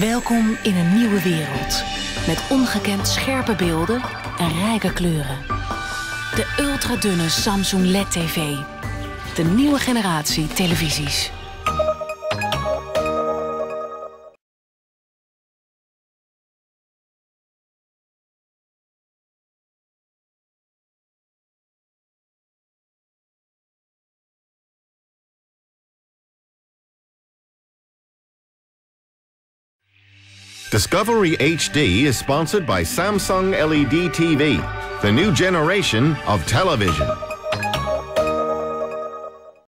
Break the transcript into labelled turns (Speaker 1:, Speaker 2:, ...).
Speaker 1: Welkom in een nieuwe wereld. Met ongekend scherpe beelden en rijke kleuren. De ultradunne Samsung LED TV. De nieuwe generatie televisies.
Speaker 2: Discovery HD is sponsored by Samsung LED TV, the new generation of television.